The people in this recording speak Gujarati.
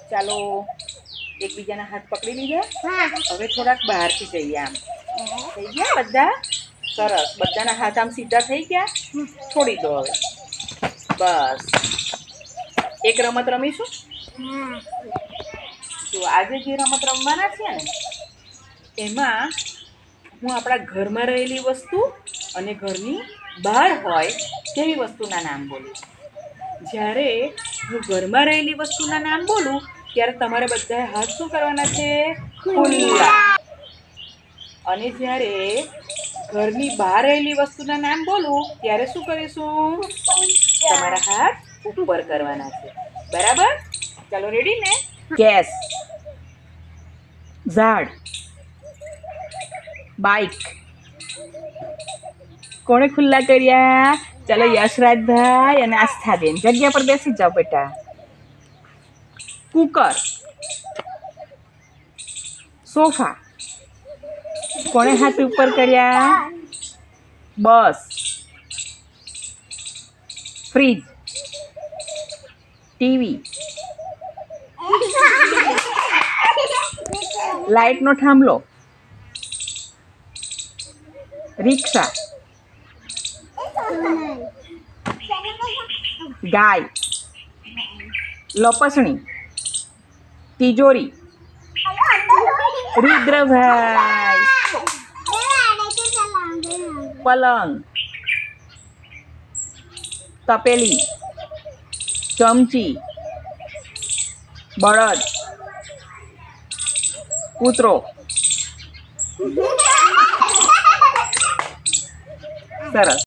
ચાલો એકબીજાના હાથ પકડી લીધા. હવે થોડાક બહારથી જઈએ. આમ થઈ ગયા બધા? સરસ. બધાના હાથ આમ સીધા થઈ ગયા. છોડી દો હવે. બસ એક રમત રમીશું. જો આજે જે રમત રમવાના છે ને એમાં હું આપણા ઘરમાં રહેલી વસ્તુ અને ઘરની બહાર હોય તેવી વસ્તુના નામ બોલીશ. જ્યારે હું ઘરમાં રહેલી વસ્તુના નામ બોલું ત્યારે તમારે બધાએ હાથ શું કરવાના છે? ખુલ્લા. અને જ્યારે ઘરની બહાર રહેલી વસ્તુના નામ બોલું ત્યારે શું કરીશું? તમારા હાથ ઉપર કરવાના છે. બરાબર? ચાલો રેડી ને? ગેસ, ઝાડ, બાઈક. કોણે ખુલ્લા કર્યા? ચાલો યશરાજભાઈ અને આસ્થાબેન જગ્યા પર બેસી જાઓ બેટા. Cooker, sofa. કોણે હાથ ઉપર કર્યા? બસ, ફ્રીજ, ટીવી, લાઈટનો થાંભલો, રિક્ષા, ગાય, લપસણી, તિજોરી, રુદ્રભાઈ, પલંગ, તપેલી, ચમચી, બળદ, કૂતરો. સરસ.